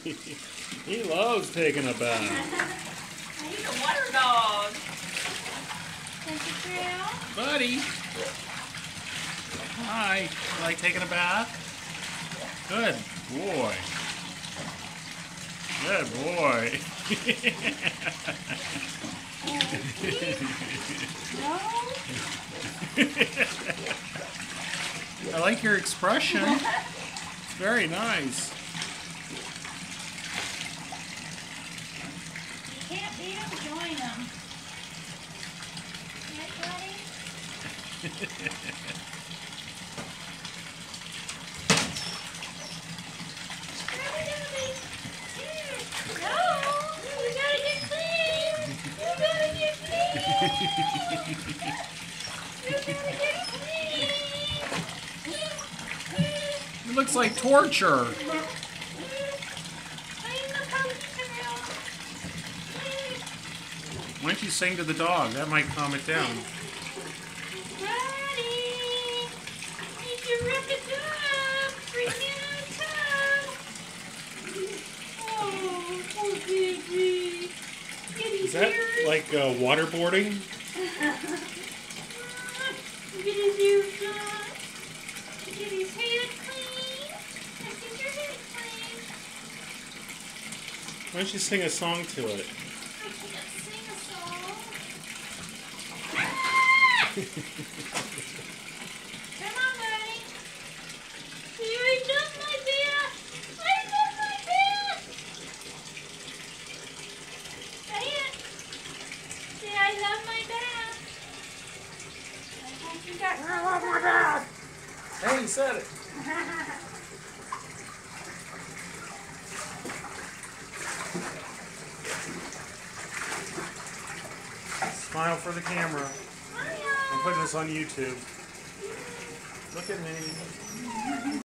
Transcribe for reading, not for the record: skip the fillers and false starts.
He loves taking a bath. He's a water dog. Buddy. Hi. You like taking a bath? Good boy. Good boy. I like your expression. It's very nice. You can't beat him, join him. Right, buddy? It looks like torture. Why don't you sing to the dog? That might calm it down. Is that like waterboarding? Get his ears done. Get his head clean. Let's get your head clean. Why don't you sing a song to it? I can't sing a song. Come on, buddy. You already done my bath. I done my bath. Say it. Say I love my bath. I hope you got. I love my bath. Hey, he said it. Smile for the camera. I'm putting this on YouTube. Look at me.